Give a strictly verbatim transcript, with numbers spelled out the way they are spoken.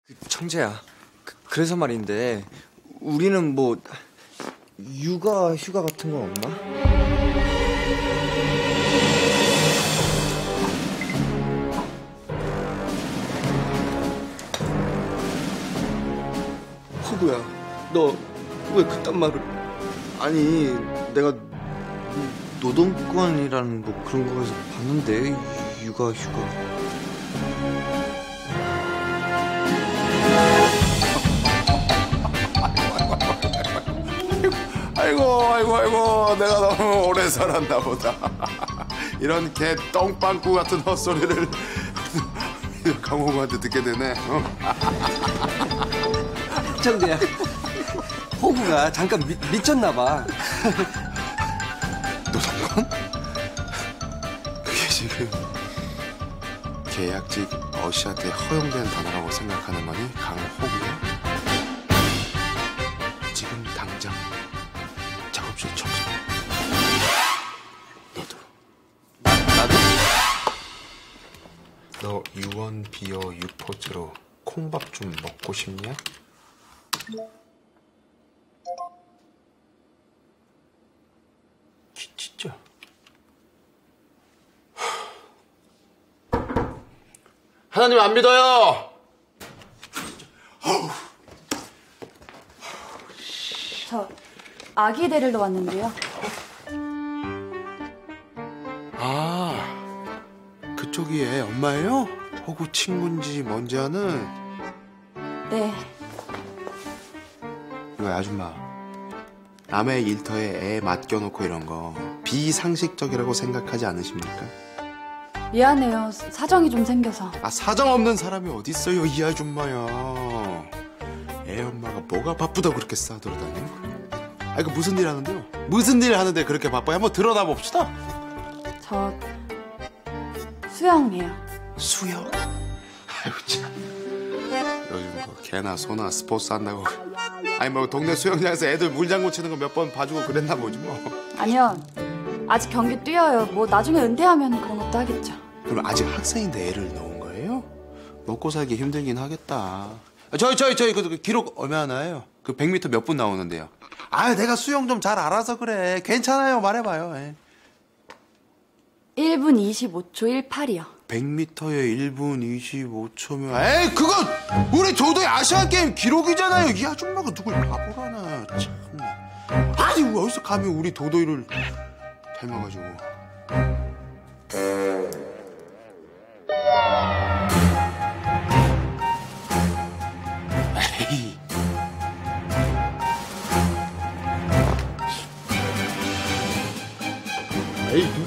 그 청재야, 그, 그래서 말인데 우리는 뭐 육아 휴가 같은 건 없나? 허구야, 너 왜 그딴 말을? 아니, 내가 노동권이라는 뭐 그런 거에서 봤는데 육아 휴가. 아이고 아이고 아이고 내가 너무 오래 살았나 보다. 이런 개 똥빵꾸 같은 헛소리를 강호구한테 듣게 되네. 어? 청재야, 호구가 잠깐 미, 미쳤나 봐. 노동권? 그게 지금 계약직 어시한테 허용된 단어라고 생각하는 거니, 강호구야? 지금 당장 작업실 청소. 너도. 나도? 너 유언 비어 유포즈로 콩밥 좀 먹고 싶냐? 지, 진짜. 하나님 안 믿어요. 저 아기 데리러 왔는데요. 아, 그쪽이 애 엄마예요? 호구 친구인지 뭔지 아는? 네. 이거 아줌마, 남의 일터에 애 맡겨놓고 이런 거 비상식적이라고 생각하지 않으십니까? 미안해요. 사정이 좀 생겨서. 아, 사정 없는 사람이 어딨어요, 이 아줌마야. 애 엄마가 뭐가 바쁘다고 그렇게 싸돌아다녀? 아, 이거 무슨 일 하는데요? 무슨 일 하는데 그렇게 바빠요? 한번 드러나 봅시다. 저 수영해요. 수영? 아유 참, 요즘 뭐 개나 소나 스포츠 한다고, 아니 뭐 동네 수영장에서 애들 물장구 치는 거 몇 번 봐주고 그랬나 보지 뭐. 아니요. 아직 경기 뛰어요. 뭐 나중에 은퇴하면 그런 것도 하겠죠. 그럼 아직 학생인데 애를 넣은 거예요? 먹고 살기 힘들긴 하겠다. 저희 저희 저희 그 기록 얼마나 나요? 그 백 미터 몇 분 나오는데요? 아, 내가 수영 좀 잘 알아서 그래. 괜찮아요, 말해봐요. 예. 일 분 이십오 초 일십팔이요. 백 미터에 일 분 이십오 초면 에이, 그거 우리 도도의 아시안 게임 기록이잖아요. 이 아줌마가 누굴 바보라나. 참나. 아니, 어디서 감히 우리 도도이를 닮아가지고. 에이. 에이,